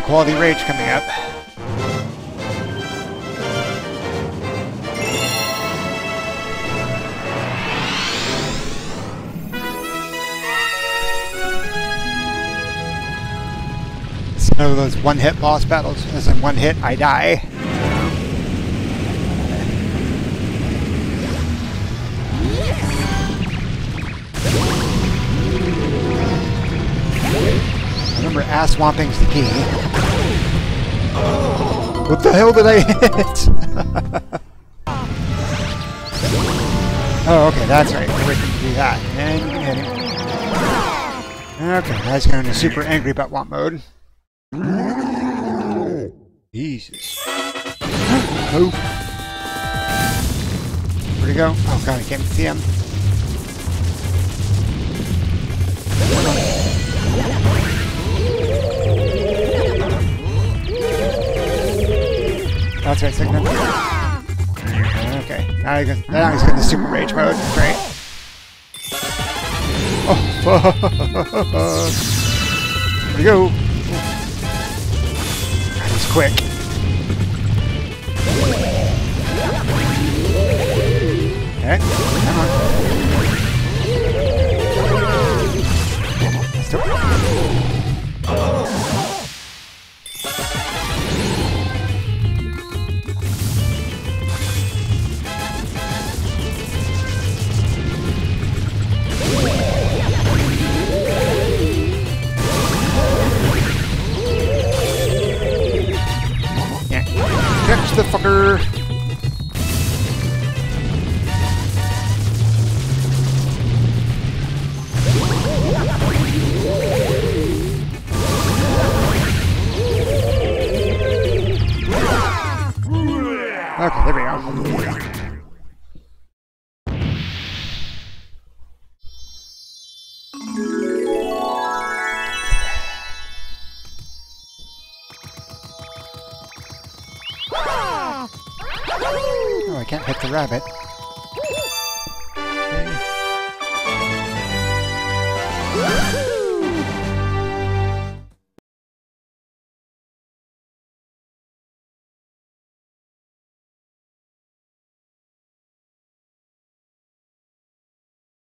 quality rage coming up. It's one of those one-hit boss battles. As in one hit, I die. Remember, ass swamping's the key. What the hell did I hit? Oh, okay, that's right. We can do that. And you can hit him. Okay, that's going to super angry butt womp mode. Jesus. Oh. Where'd he go? Oh god, I can't see him. That's right, Sigmund. Okay, now he's getting the super rage mode. Great. Oh, fuck. Here we go. God, he's quick. Okay, come on. Let's do it. Catch the fucker! Okay, there we go. Oh, I can't hit the rabbit.